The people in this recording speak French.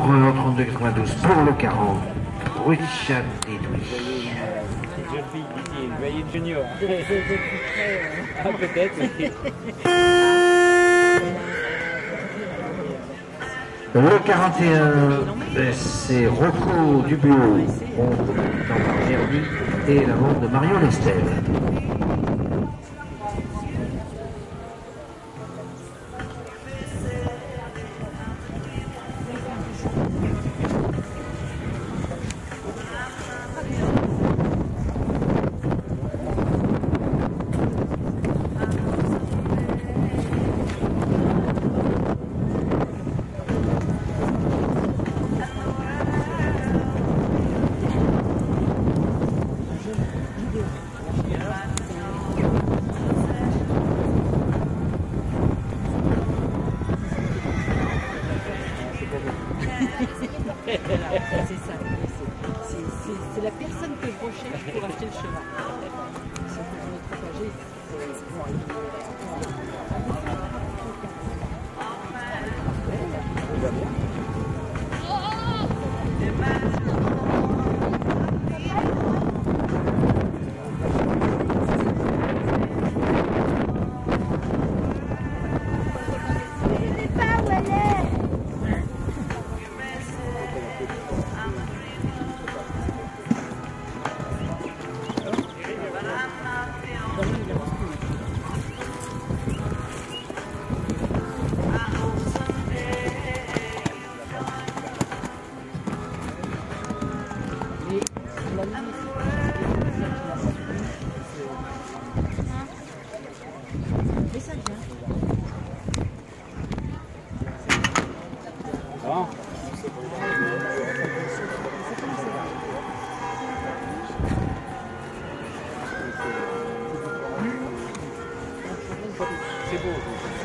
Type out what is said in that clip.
en 32,92 pour le 40. Richard Didouille. Jeune fille, dit-il, voyez junior. Ah, peut-être, oui. Le 41, c'est Rocco Dubuot, dans par Véronique et la vente de Marion Lestel. C'est la personne que je recherche pour acheter le cheval. C'est pour notre propager. C'est beau.